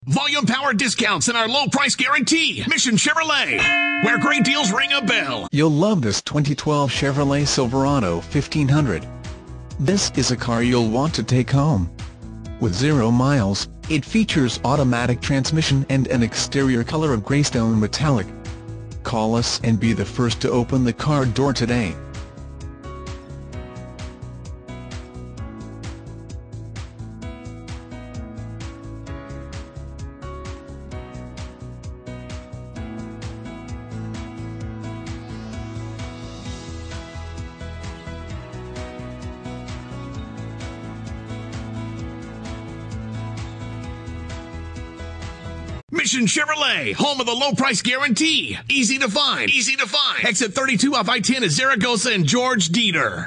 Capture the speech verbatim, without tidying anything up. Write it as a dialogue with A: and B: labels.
A: Volume power discounts and our low price guarantee. Mission Chevrolet, where great deals ring a bell.
B: You'll love this twenty twelve Chevrolet Silverado fifteen hundred. This is a car you'll want to take home. With zero miles, it features automatic transmission and an exterior color of Greystone Metallic. Call us and be the first to open the car door today.
A: Mission Chevrolet, home of the low price guarantee. Easy to find. Easy to find. Exit thirty-two off I ten at Zaragoza and George Dieter.